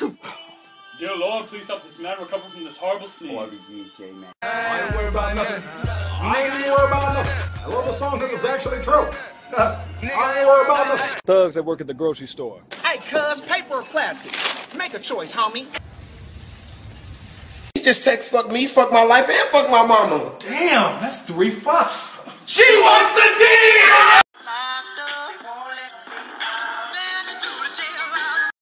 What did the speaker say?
Dear Lord, please help this man recover from this horrible sneeze. Man. I ain't worried about nothing. I ain't worried about nothing. I love the song because it's actually true. I ain't worried about nothing. Thugs that work at the grocery store. Hey, cuz, paper or plastic? Make a choice, homie. He just text fuck me, fuck my life, and fuck my mama. Damn, that's 3 fucks. She wants the D!